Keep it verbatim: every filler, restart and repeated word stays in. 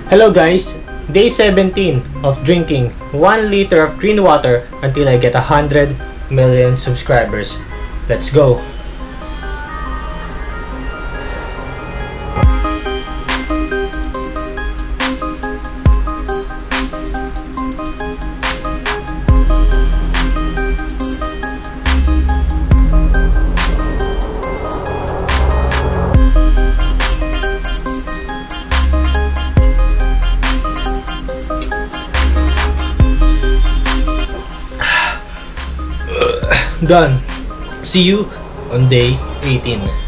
Hello guys, day seventeen of drinking one liter of green water until I get one hundred million subscribers. Let's go! Done. See you on day eighteen.